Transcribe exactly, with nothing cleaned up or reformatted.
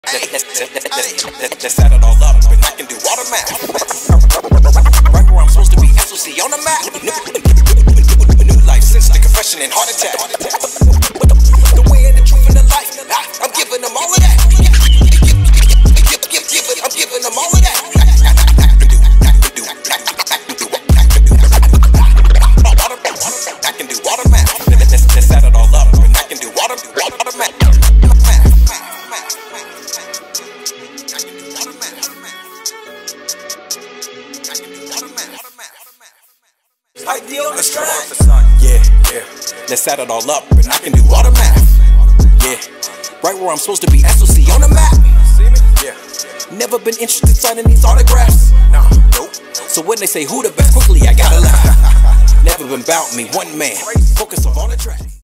Let's set it all up, and I can do all the math. Right where I'm supposed to be, S O C on the map. New life since the confession and heart attack. The way and the truth and the life, I'm giving them all of that. I'm giving them all of that. I can do all the math. Let's set it all up, and I can do all the math. Ideal on the strand. Yeah, yeah. Let's set it all up, and I can do all the math. Yeah, right where I'm supposed to be, S O C on the map. Yeah. Never been interested in signing these autographs. Nah, nope. So when they say who the best, quickly I gotta laugh. Never been about me, one man. Focus on the track.